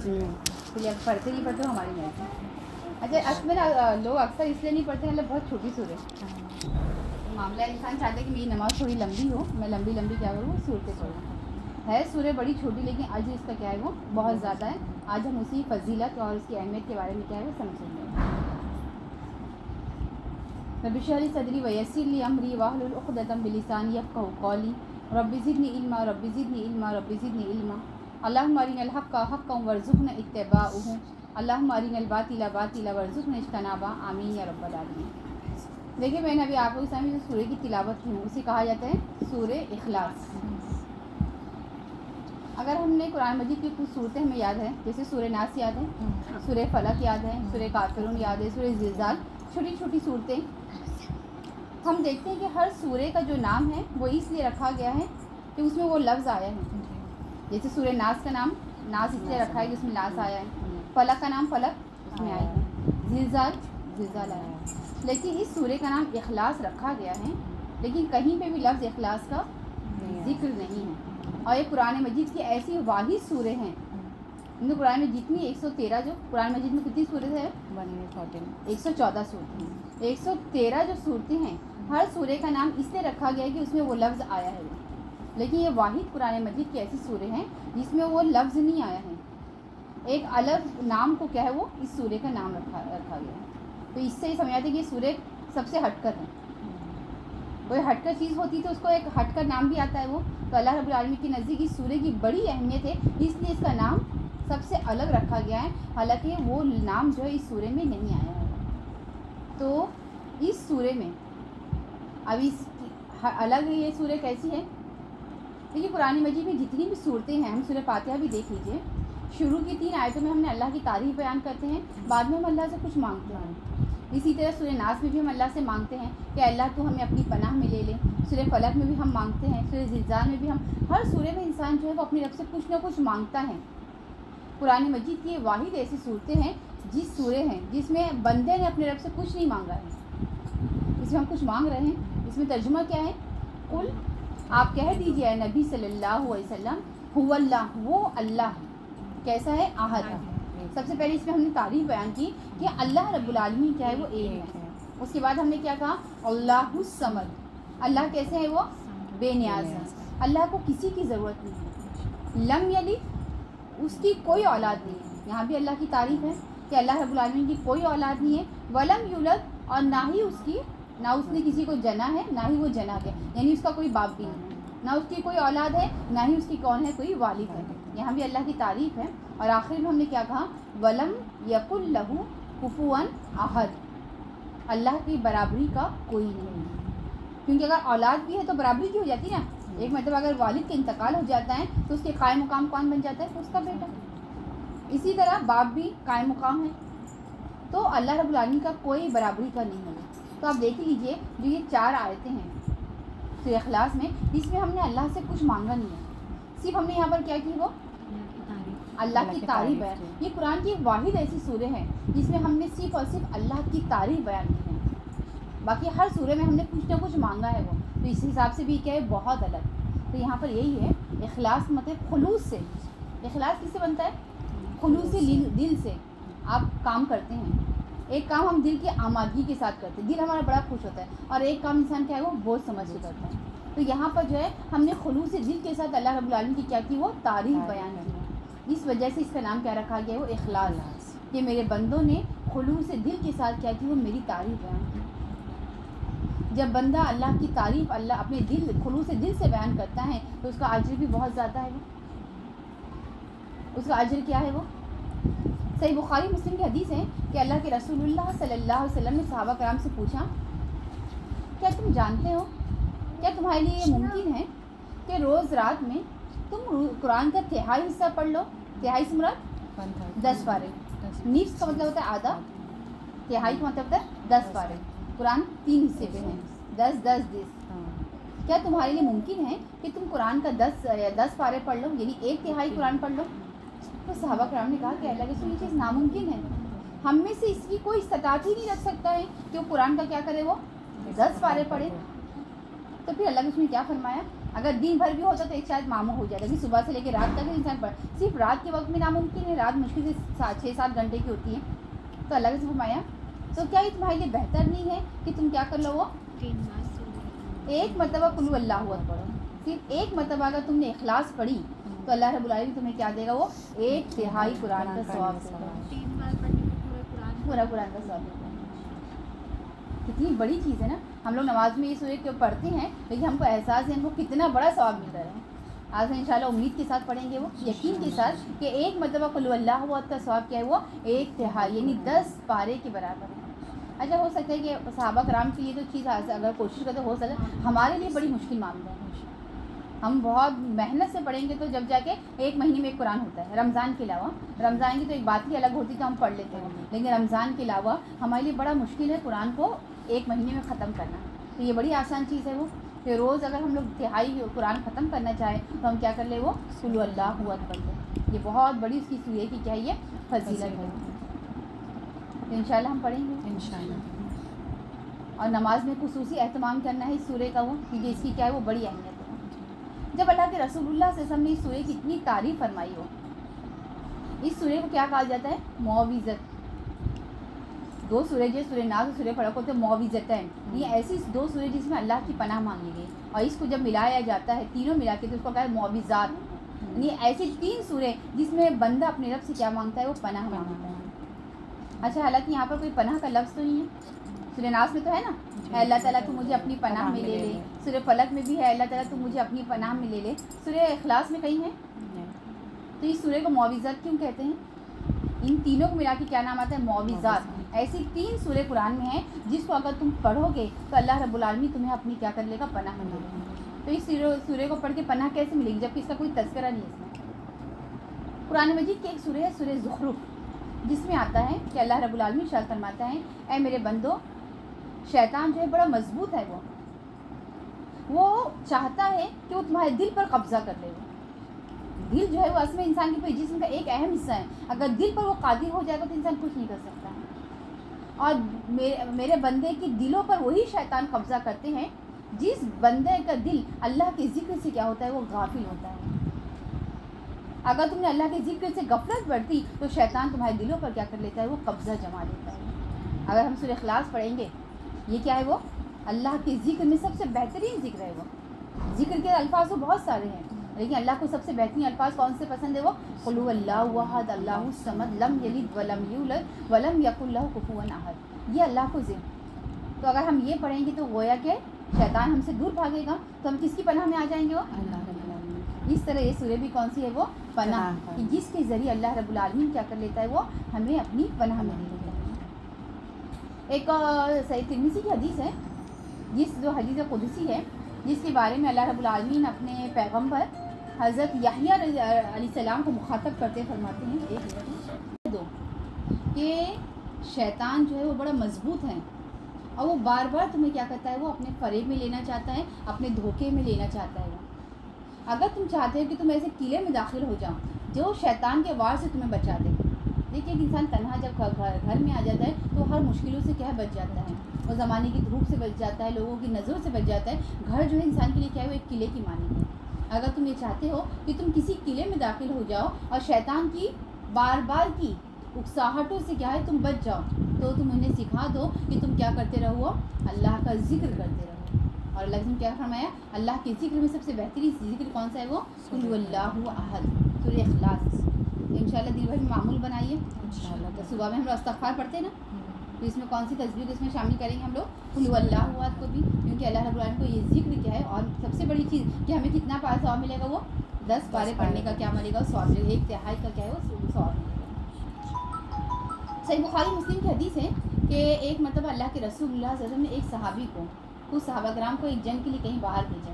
इसलिए अब पढ़ते नहीं पढ़ते हमारी नहीं। अच्छा अक्सर लोग अक्सर इसलिए नहीं पढ़ते मतलब बहुत छोटी सूरत मामला इंसान चाहता है कि मेरी नमाज़ थोड़ी लंबी हो, मैं लंबी लंबी क्या करूँ सूरतें पढ़ूँ। है सूरह बड़ी छोटी लेकिन अजर इसका क्या है वो बहुत ज़्यादा है। आज हम उसी फजीलत और उसकी अहमियत के बारे में क्या है वो समझेंगे। रब्बि इश्रह ली सदरी व यस्सिर ली अमरी वाहलुल उक़दतम बिलिसानी यफ़क़हू क़ौली रब्बि ज़िदनी इल्मा रब्बि ज़िदनी इल्मा रब्बि ज़िदनी इल्मा अल्लाहुम्मा अरिनल हक़्क़ हक़्क़न वरज़ुक़ना इत्तिबाअहू अल्लाहुम्मा अरिनल बातिला बातिला वरज़ुक़ना इज्तनाबा आमीन या रब्बल आलमीन। देखिए मैंने अभी आपको इस समय जो सूरह की तिलावत की हूँ उसे कहा जाता है सूरह इखलास। अगर हमने कुरान मजीद की कुछ सूरतें हमें याद है, जैसे सूरह नास याद है, सूरह फलक याद है, सूरह काफिरून याद है, सूरह ज़िलज़ाल, छोटी छोटी सूरतें, हम देखते हैं कि हर सूरह का जो नाम है वो इसलिए रखा गया है कि उसमें वो लफ्ज़ आया है। जैसे सूरह नास का नाम नास इसलिए रखा है कि उसमें नास आया है, फलक का नाम फलक उसमें आया है, ज़िलज़ाल ज़िलज़ाल आया है। लेकिन इस सूरह का नाम इखलास रखा गया है, लेकिन कहीं पे भी लफ्ज़ इखलास का जिक्र नहीं है। और ये कुरान मजीद की ऐसी वाहिद सूरह हैं, इनमें कुरान में जितनी 113 जो कुरान मजीद में कितनी सूरत है 114 सूरतें हैं। 113 जो सूरतें हैं हर सूरह का नाम इसलिए रखा गया है कि उसमें वो लफ्ज़ आया है। लेकिन ये वाहिद कुरान मजीद की ऐसी सूरह हैं जिसमें वो लफ्ज़ नहीं आया है, एक अलग नाम को क्या है वो इस सूरह का नाम रखा गया है। तो इससे ही समझ आते कि ये सूरह सबसे हटकर है। कोई हटकर चीज़ होती तो उसको एक हटकर नाम भी आता है वो। तो अल्लाह रब्बुल आलमीन के नज़दीक इस सूरह की बड़ी अहमियत है, इसलिए इसका नाम सबसे अलग रखा गया है, हालांकि वो नाम जो है इस सूरह में नहीं आया है। तो इस सूरह में अब इस अलग ये सूरह कैसी है, देखिए कुरान मजीद में जितनी भी सूरतें हैं, हम सूरह फातिहा भी देख लीजिए, शुरू की 3 आयतों में हमने अल्लाह की तारीफ़ बयान करते हैं, बाद में हम अल्लाह से कुछ मांगते हैं। इसी तरह सूरह नास में भी हम अल्लाह से मांगते हैं कि अल्लाह तो हमें अपनी पनाह में ले ले। सूरह फलक में भी हम मांगते हैं, सूरह ज़िलज़ाल में भी हम, हर सूरह में इंसान जो है वो अपनी रब से कुछ ना कुछ मांगता है। कुरान मजीद की वाहिद ऐसी सूरतें हैं जिस सूरह हैं जिसमें बंदे ने अपने रब से कुछ नहीं मांगा है, इसमें हम कुछ मांग रहे हैं। इसमें तर्जुमा क्या है, कुल आप कह दीजिए नबी सल्लल्लाहु अलैहि वसल्लम हुवल्लाह, वो अल्लाह कैसा है, आहद है। सबसे पहले इसमें हमने तारीफ़ बयान की कि अल्लाह रब्बुल आलमीन क्या है वो एक है। उसके बाद हमने क्या कहा, अल्लाहुस समद, अल्लाह कैसे है वो बेनियाज है, अल्लाह को किसी की ज़रूरत नहीं है। लम यलिद, उसकी कोई औलाद नहीं है, यहाँ भी अल्लाह की तारीफ़ है कि अल्लाह रब्बुल आलमीन की कोई औलाद नहीं है। वलम युलद, और ना ही उसकी, ना उसने किसी को जना है ना ही वो जना के, यानी उसका कोई बाप भी नहीं है, ना उसकी कोई औलाद है ना ही उसकी कौन है कोई वालिद है। यहाँ भी अल्लाह की तारीफ़ है। और आखिर में हमने क्या कहा, वलम यकुल लहू कुफुअन अहद, अल्लाह की बराबरी का कोई नहीं है। क्योंकि अगर औलाद भी है तो बराबरी की हो जाती है ना, एक मतलब अगर वालिद का इंतकाल हो जाता है तो उसके कायम मुकाम कौन बन जाता है, उसका बेटा। इसी तरह बाप भी कायम मुकाम है, तो अल्लाह रब्बुल आलमीन का कोई बराबरी का नहीं है। तो आप देख लीजिए जो ये 4 आयतें हैं सूरह इखलास में, इसमें हमने अल्लाह से कुछ मांगा नहीं है, सिर्फ हमने यहाँ पर क्या की, वो अल्लाह की तारीफ़ है। ये कुरान की एक वाहिद ऐसी सूरह है जिसमें हमने सिर्फ और सिर्फ अल्लाह की तारीफ़ बयान की है, बाकी हर सूरह में हमने कुछ ना कुछ मांगा है वो। तो इस हिसाब से भी क्या है बहुत अलग। तो यहाँ पर यही है इखलास मतलब खुलूस से। इखलास किससे बनता है, खुलूस से, दिल से आप काम करते हैं। एक काम हम दिल की आमादगी के साथ करते हैं, दिल हमारा बड़ा खुश होता है, और एक काम इंसान क्या है वो बोझ समझ के करता है। तो यहाँ पर जो है हमने खुलूस से दिल के साथ अल्लाह रब्बुल आलमीन की क्या की, वो तारीफ़ बयान की। इस वजह से इसका नाम क्या रखा गया, वो इखलास, कि मेरे बंदों ने खुलूस से दिल के साथ क्या की, वो मेरी तारीफ़ बयान की। जब बंदा अल्लाह की तारीफ़ अल्लाह अपने दिल खुलूस से दिल से बयान करता है तो उसका अजर भी बहुत ज़्यादा है। वो उसका अजर क्या है, वो सही बुखारी मुस्लिम की हदीस है कि अल्लाह के रसूलुल्लाह सल्लल्लाहु अलैहि वसल्लम ने सहाबा कराम से पूछा, क्या तुम जानते हो, क्या तुम्हारे लिए ये मुमकिन है कि रोज़ रात में तुम कुरान का तिहाई हिस्सा पढ़ लो। तिहाई से मुराद 10 पारे, निफ्स का मतलब होता है आधा, तिहाई का मतलब होता है 10 पारे। कुरान 3 हिस्से पे हैं, 10 10 10। क्या तुम्हारे लिए मुमकिन है कि तुम कुरान का 10 पारे पढ़ लो, यानी 1/3 कुरान पढ़ लो। तो सहाबा कराम ने कहा कि अल्लाह के रसूल ये चीज़ नामुमकिन है, हम में से इसकी कोई इस्तात ही नहीं रख सकता है कि वो कुरान का क्या करे, वो 10 पारे पढ़े। तो फिर अल्लाह के रसूल ने क्या फरमाया, اگر دن بھر بھی ہوتا تو ایک شاید معمول ہو جائے گا کہ صبح سے لے کے رات تک انسان پڑھ. صرف رات کے وقت میں ناممکن ہے, رات مشکل سے 6-7 گھنٹے کی ہوتی ہے. تو اللہ نے فرمایا تو کیا یہ تمہارے لیے بہتر نہیں ہے کہ تم کیا کر لو, وہ 3 بار ایک مرتبہ قل اللہ احد پڑھو. صرف ایک مرتبہ اگر تم نے اخلاص پڑھی تو اللہ رب العالمین تمہیں کیا دے گا, وہ 1/3 قرآن کا ثواب دے گا. 3 بار پڑھنے میں پورا قرآن کا ثواب دے گا. کتنی بڑی چیز ہے نا. ہم لوگ نماز میں یہ سورہ کو پڑھتے ہیں لیکن ہم کو احساس ہے ہم کو کتنا بڑا ثواب مل رہا ہے. آج ہم انشاءاللہ امید کے ساتھ پڑھیں گے, وہ یقین کے ساتھ کہ ایک مرتبہ قل اللہ احد کا ثواب کیا ہے, وہ 1/3 یعنی 10 پارے کے برابر ہے. اچھا ہو سکتا ہے کہ صحابہ کرام کے لیے تو چیز اگر کوشش کرتے ہو سکتا ہے, ہمارے لیے بڑی مشکل معاملہ ہے. ہم بہت محنت سے پڑھیں گے تو جب جا کے 1 مہینے میں ایک قرآن ہوتا ہے. رمضان کے علاوہ, رمضان کی تو ایک بات ہی الگ ہوتی ہے کہ ہم پڑھ لیتے ہیں, لیکن رمضان کے علاوہ ہمارے لیے بڑا مشکل ہے قرآن کو 1 مہینے میں ختم کرنا. تو یہ بڑی آسان چیز ہے وہ کہ روز اگر ہم لوگ 1/3 قرآن ختم کرنا چاہیں تو ہم کیا کر لیں, وہ قل اللہ احد پڑھ لیں. یہ بہت بڑی اس کی سورہ کی کیا ہے, یہ فضیلت ہے. تو انشاءاللہ ہم پڑھیں گے انشاءاللہ. اور نماز میں خصوصی اہتمام کرنا ہے اس سورہ کا, وہ کیونکہ اس کی کیا ہے وہ بڑی اہمیت ہے. جب اللہ کے رسول اللہ صلی اللہ علیہ وسلم نے اس سورہ کی اتنی تعریف فرمائی ہو, اس سورہ کو کیا کہا جاتا ہے, موعظت. 2 سورہ جو سورہ ناز اور سورہ فلق ہوتے ہیں موعظتین. یہ ایسی 2 سورہ جس میں اللہ کی پناہ مانگی گئی, اور اس کو جب ملایا جاتا ہے تینوں ملا کے تو اس کو کہا ہے موعظات. یعنی ایسی 3 سورہ جس میں بندہ اپنے رب سے کیا مانگتا ہے, وہ پناہ مانگتا ہے. اچھا حالانکہ یہاں پر کوئی پناہ کا لفظ تو نہیں ہے. سورہ ناس میں تو ہے نا, اے اللہ تعالیٰ تو مجھے اپنی پناہ میں لے لے. سورہ فلق میں بھی ہے اللہ تعالیٰ تو مجھے اپنی پناہ میں لے لے. سورہ اخلاص میں کہیں ہے. تو اس سورہ کو موعظات کیوں کہتے ہیں؟ ان تینوں کو ملا کے کیا نام آتا ہے, موعظات. ایسی 3 سورہ قرآن میں ہیں جس کو اگر تم پڑھو گے تو اللہ رب العالمین تمہیں اپنی کیا کر لے گا, پناہ میں لے لے گا. تو اس سورہ کو پڑھ کے پناہ کیسے ملے گی جبکہ اس کا کوئی تذکرہ نہیں ہے اس میں. قرآن مجید کی ایک سورہ ہے سورہ زخرف, جس میں آتا ہے کہ اللہ رب العالمین ارشاد فرماتا ہے, اے میرے بندو, شیطان جو ہے بڑا مضبوط ہے, وہ چاہتا ہے کہ وہ تمہارے دل پر قبضہ کر لے. دل جو ہے وہ اصل میں انسان کے جسم کا ایک اہم حصہ ہے. اگر دل پر وہ قادر ہو جائے گا تو انسان کچھ نہیں کر سکتا. اور میرے بندے کے دلوں پر وہی شیطان قبضہ کرتے ہیں جس بندے کا دل اللہ کے ذکر سے کیا ہوتا ہے, وہ غافل ہوتا ہے. اگر تم نے اللہ کے ذکر سے غفلت برتی تو شیطان تمہارے دلوں پر کیا کر لیتا ہے, وہ قبضہ جما لیتا ہے. اگر ہم سورہ اخلاص پڑھیں گے, یہ کیا ہے, وہ اللہ کے ذکر میں سب سے بہترین ذکر ہے. وہ ذکر کے الفاظ تو بہت سارے ہیں لیکن اللہ کو سب سے بہترین الفاظ کون سے پسند ہے, وہ قل هو اللہ احد اللہ الصمد لم یلد ولم یولد ولم یکن لہ کفوا احد. یہ اللہ کو ذکر. تو اگر ہم یہ پڑھیں گے تو گویا کہ شیطان ہم سے دور بھاگے گا, تو ہم کس کی پناہ میں آ جائیں گے, وہ اللہ رب العالمین. اس طرح یہ سورہ بھی کون سی ہے, وہ پناہ, کہ جس کے ذریعے اللہ رب العالمین کیا کر لیتا ہے, وہ ہمیں اپنی پناہ میں لے لیتا ہے. ایک صحیح ترمذی کی حدیث ہے, جس جو حدیث قدسی ہے, جس کے بارے میں اللہ رب العالمین اپنے پیغمبر حضرت یحییٰ علیہ السلام کو مخاطب کرتے فرماتے ہیں کہ شیطان جو ہے وہ بڑا مضبوط ہے, اور وہ بار بار تمہیں کیا کرتا ہے, وہ اپنے فریب میں لینا چاہتا ہے, اپنے دھوکے میں لینا چاہتا ہے. اگر تم چاہتے ہو کہ تم ایسے قلعے میں داخل ہو جاؤ جو شیطان کے وار سے تمہیں بچا دے. دیکھیے ایک انسان تنہا جب گھر میں آ جاتا ہے تو ہر مشکلوں سے کیا ہے, بچ جاتا ہے. وہ زمانے کی دھوپ سے بچ جاتا ہے, لوگوں کی نظروں سے بچ جاتا ہے. گھر جو ہے انسان کے لیے کیا ہے, وہ ایک قلعے کی مانند ہے. اگر تم یہ چاہتے ہو کہ تم کسی قلعے میں داخل ہو جاؤ اور شیطان کی بار بار کی اکساہٹوں سے کیا ہے تم بچ جاؤ, تو تم انہیں سکھا دو کہ تم کیا کرتے رہو, اللہ کا ذکر کرتے رہو. اور اللہ نے کیا فرمایا, اللہ کے ذکر میں سب سے بہترین ذکر کون سا ہے, وہ قل اللہ احد, سورہ اخلاص. انشاءاللہ دل بھر میں معمول بنائیے. تو صبح میں ہم لوگ استغفار پڑھتے ہیں نا, تو اس میں کون سی تصویر اس میں شامل کریں گے ہم لوگ, قل اللہ احد کو بھی, کیونکہ اللہ رب العالمین کو یہ ذکر کیا ہے. اور سب سے بڑی چیز کہ ہمیں کتنا پارا ثواب ملے گا, وہ 10 پارے پڑھنے کا کیا ملے گا, ثواب ملے گا. 1/3 کا کیا ہے, وہ ثواب ملے گا. صحیح بخاری مسلم کی حدیث ہے کہ ایک مرتبہ اللہ کے رسول اللہ صلی اللہ علیہ وسلم نے ایک صحابی کو, کچھ صحابہ کرام کو ایک جنگ کے لیے کہیں باہر بھیجا.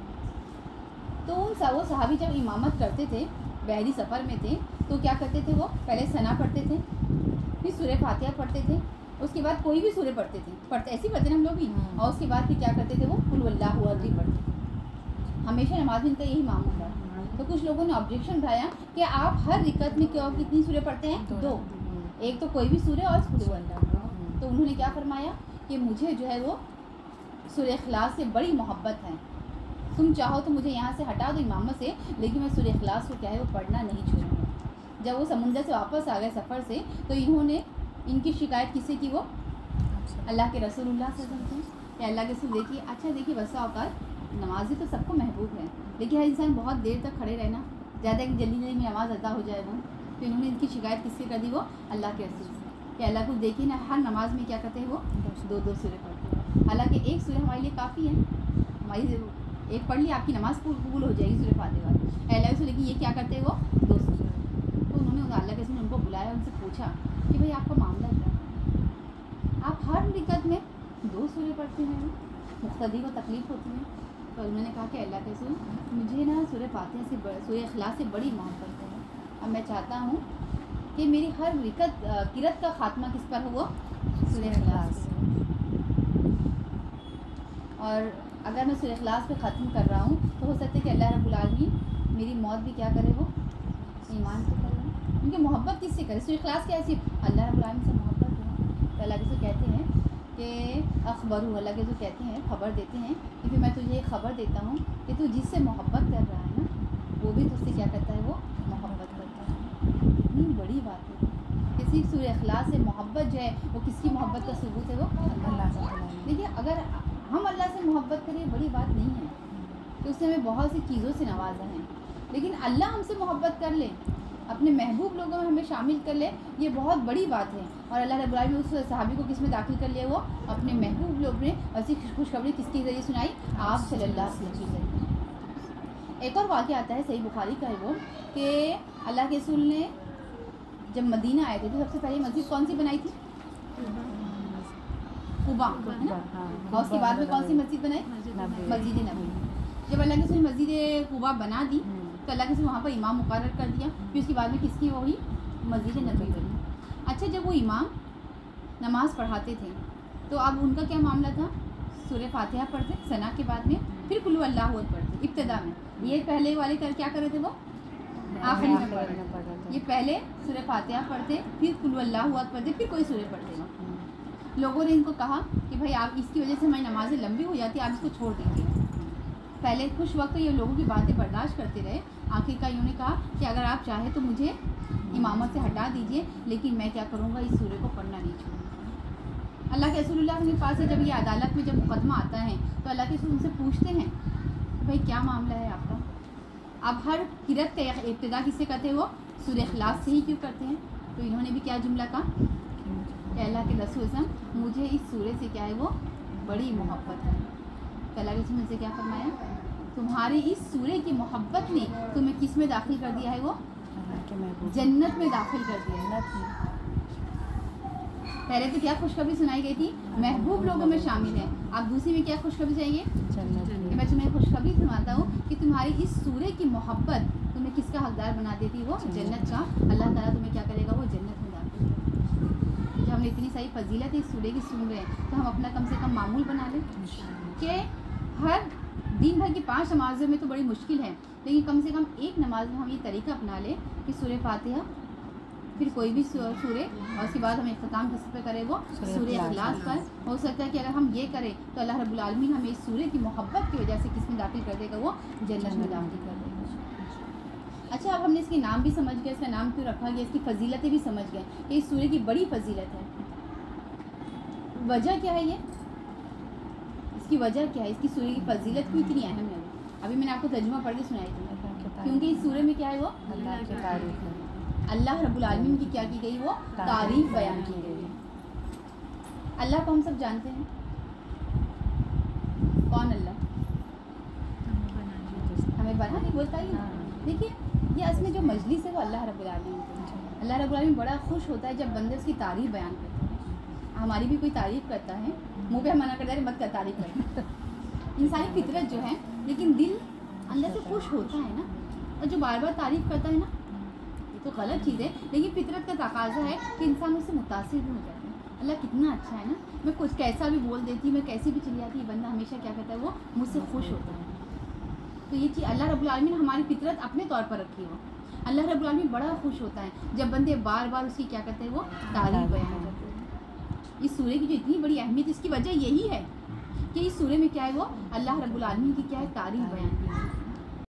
تو وہ صحابی جب امامت کرتے تھے, بحری سفر میں تھے, تو کیا کرتے تھے, وہ پہلے ثنا پڑھتے تھے, پھر سورہ فاتحہ پڑھتے تھے, اس کے بعد کوئی بھی سورہ پڑھتے تھے, ایسے ہی پڑھتے ہیں ہم لوگ بھی, اور اس کے بعد پھر کیا کرتے تھے, وہ قل اللہ احد بھی پڑھتے تھے. ہمیشہ نماز میں ان کا یہی معمول تھا. تو کچھ لوگوں نے آبجیکشن اٹھایا کہ آپ ہر رکعت میں کتنی سورہ پڑھتے ہیں, 2, ایک تو کوئی بھی سورہ اور قل اللہ. تو انہوں نے کیا فرمایا کہ مجھے جو ہے وہ سورہ اخلاص سے بڑی محبت ہے, تم چاہو تو مجھے یہاں سے ہٹا دو امامت سے، لیکن میں سورہ اخلاص کو کیا ہے وہ پڑھنا نہیں چھوڑوں گا۔ جب وہ سمندر سے واپس آ گئے سفر سے، تو انہوں نے ان کی شکایت کس سے کی؟ وہ اللہ کے رسول اللہ صلی اللہ علیہ وسلم سے، کہ اللہ کے رسول دیکھیے، اچھا دیکھیے بسا اوقات نمازی تو سب کو محبوب ہے، لیکن ہر انسان بہت دیر تک کھڑے رہنا زیادہ کہ جلدی جلدی میں نماز ادا ہو جائے وہ، تو انہوں نے ان کی شکایت کس سے کر دی؟ وہ اللہ کے رسول سے، کہ اللہ کو دیکھیے نا ہر نماز میں کیا کرتے ہیں وہ 2 سورے پڑھتے ہیں، حالانکہ ایک سورہ ہمارے لیے کافی ہے، ہماری ایک پڑھ لی آپ کی نماز قبول ہو جائے گی سورہ فاتحہ والی، اللہ کے رسول، لیکن یہ کیا کرتے ہیں وہ 2 سورے، تو انہوں نے اللہ کے رسول نے ان کو بلایا، ان سے پوچھا کہ بھائی آپ کا معاملہ کیا ہے، آپ ہر رکعت میں 2 سورے پڑھتے ہیں، مقتدی کو تکلیف ہوتی ہے، تو انہوں نے کہا کہ اللہ کے رسول مجھے نا سورہ فاتحہ سے سورہ اخلاص سے بڑی محبت ہے، اب میں چاہتا ہوں کہ میری ہر قرت کا خاتمہ کس پر ہو؟ وہ سورہ اخلاص سے، اور اگر میں سورہ اخلاص پہ ختم کر رہا ہوں تو ہو سکتا ہے کہ اللہ رب العالمین میری موت بھی کیا کرے؟ وہ ایمان سے کرے، کیونکہ محبت کس سے کرے؟ سورہ اخلاص کیا ایسی اللہ رب العالمین سے محبت ہے، تو اللہ کے کہتے ہیں کہ اخبرو، اللہ کے جو کہتے ہیں خبر دیتے ہیں کہ پھر میں تجھے یہ خبر دیتا ہوں کہ تو جس سے محبت کر رہا ہے نا وہ بھی تجھ سے کیا کرتا ہے؟ وہ محبت کرتا ہے۔ اتنی بڑی بات ہے کہ صرف سورہ اخلاص سے محبت جو ہے وہ کس کی محبت کا ثبوت ہے؟ وہ اللہ سے۔ دیکھیے اگر ہم اللہ سے محبت کریں بڑی بات نہیں ہے کہ اس نے ہمیں بہت سی چیزوں سے نوازا ہے، لیکن اللہ ہم سے محبت کر لے، اپنے محبوب لوگوں میں ہمیں شامل کر لے، یہ بہت بڑی بات ہے، اور اللہ رب العالمین نے اس صحابی کو کس میں داخل کر لیا؟ وہ اپنے محبوب لوگ نے، ایسی خوشخبری کس کے ذریعے سنائی؟ آپ صلی اللہ علیہ وسلم کے ذریعے۔ ایک اور واقعہ آتا ہے صحیح بخاری کا ہے وہ، کہ اللہ کے رسول نے جب مدینہ آئے تھے تو سب سے پہلے مسجد کون سی بنائی تھی؟ قباء، ہے نا؟ اور اس کے بعد میں کون سی مسجد بنائی؟ مسجد نبوی۔ جب اللہ کے رسول نے مسجد قباء بنا دی تو اللہ کے رسول وہاں پر امام مقرر کر دیا، پھر اس کے بعد میں کس کی ہوئی؟ مسجد نبوی بنی۔ اچھا جب وہ امام نماز پڑھاتے تھے تو اب ان کا کیا معاملہ تھا؟ سورہ فاتحہ پڑھتے ثنا کے بعد میں، پھر قل اللہ احد پڑھتے ابتدا میں، یہ پہلے والے کیا کر رہے تھے؟ وہ آخری میں پڑھ رہے تھے، یہ پہلے سورہ فاتحہ پڑھتے، پھر قل اللہ احد پڑھتے، پھر کوئی سورہ پڑھتے۔ لوگوں نے ان کو کہا کہ بھائی آپ اس کی وجہ سے ہماری نمازیں لمبی ہو جاتی ہیں، آپ اس کو چھوڑ دیجیے۔ پہلے کچھ وقت یہ لوگوں کی باتیں برداشت کرتے رہے، آخر کا انہوں نے کہا کہ اگر آپ چاہیں تو مجھے امامت سے ہٹا دیجیے، لیکن میں کیا کروں گا، اس سورے کو پڑھنا نہیں چھوڑوں گا۔ اللہ کے رسول اللہ کے پاس سے جب یہ عدالت میں جب مقدمہ آتا ہے تو اللہ کے رسول ان سے پوچھتے ہیں بھائی کیا معاملہ ہے آپ کا، آپ ہر قرت کا ابتدا کس سے کرتے ہیں؟ وہ سورہ اخلاص سے ہی کیوں کرتے ہیں؟ تو انہوں نے بھی کیا جملہ کہا کہ اللہ کے رسول صلی مجھے اس سورے سے کیا ہے وہ بڑی محبت ہے۔ تو اللہ کے رسول نے سے کیا فرمایا؟ تمہاری اس سورے کی محبت نے تمہیں کس میں داخل کر دیا ہے؟ وہ جنت میں داخل کر دیا ہے۔ پہلے تو کیا خوشخبری سنائی گئی تھی؟ محبوب لوگوں میں شامل ہے، اب دوسری میں کیا خوشخبری چاہیے؟ کہ میں تمہیں خوشخبری سناتا ہوں کہ تمہاری اس سورے کی محبت تمہیں کس کا حقدار بنا دیتی؟ وہ جنت کا۔ اللہ تعالیٰ تمہیں کیا کرے گا؟ وہ جنت میں داخل کرے گا۔ جب ہم نے اتنی ساری فضیلت اس سورے کی سن رہے ہیں تو ہم اپنا کم سے کم معمول بنا لیں کہ ہر دن بھر کی 5 نمازوں میں تو بڑی مشکل ہے، لیکن کم سے کم ایک نماز میں ہم یہ طریقہ اپنا لیں کہ سورہ فاتحہ، پھر کوئی بھی سورے، اور اس کے بعد ہم اختتام کس پہ کریں؟ وہ سورہ اخلاص پر۔ ہو سکتا ہے کہ اگر ہم یہ کریں تو اللہ رب العالمین ہمیں اس سورے کی محبت کی وجہ سے کس میں داخل کر دے گا؟ وہ جنت میں داخل کر دے گا۔ اچھا اب ہم نے اس کے نام بھی سمجھ گئے، اس کا نام کیوں رکھا گیا، اس کی فضیلتیں بھی سمجھ گئے کہ اس سورے کی بڑی فضیلت ہے۔ وجہ کیا ہے؟ یہ اس کی وجہ کیا ہے؟ اس کی سورے کی فضیلت کیوں اتنی اہم ہے؟ ابھی میں نے آپ کو ترجمہ پڑھ کے سنائی تھی، کیونکہ اس سورے میں کیا ہے؟ وہ اللہ کی تعریف ہے، اللہ رب العالمین کی کیا کی گئی؟ وہ تعریف بیان کی گئی ہے۔ اللہ کو ہم سب جانتے ہیں، کون اللہ؟ ہمیں بنا نہیں بولتا ہی نا۔ دیکھیے یہ اصل میں جو مجلس ہے وہ اللہ رب العالمین ہے۔ اللہ رب العالمین بڑا خوش ہوتا ہے جب بندے اس کی تعریف بیان کرتے ہیں۔ ہماری بھی کوئی تعریف کرتا ہے، منہ پہ ہم منع کرتا ہے مت کر تعریف کر، انسانی فطرت جو ہے، لیکن دل اندر سے خوش ہوتا ہے نا، اور جو بار بار تعریف کرتا ہے نا یہ تو غلط چیز ہے، لیکن فطرت کا تقاضا ہے کہ انسان اس سے متاثر بھی ہو جاتا ہے۔ اللہ کتنا اچھا ہے نا، میں کچھ کیسا بھی بول دیتی، میں کیسی بھی چلی جاتی، یہ بندہ ہمیشہ کیا کرتا ہے؟ وہ مجھ سے خوش ہوتا ہے۔ تو یہ چیز اللہ رب العالمین ہماری فطرت اپنے طور پر رکھی ہو، اللہ رب العالمین بڑا خوش ہوتا ہے جب بندے بار بار اس کی کیا کرتے ہیں؟ وہ تعریف بیان کرتے ہیں۔ اس سورے کی جو اتنی بڑی اہمیت، اس کی وجہ یہی ہے کہ اس سورے میں کیا ہے وہ اللہ رب العالمین کی کیا ہے تعریف بیان کی ہے.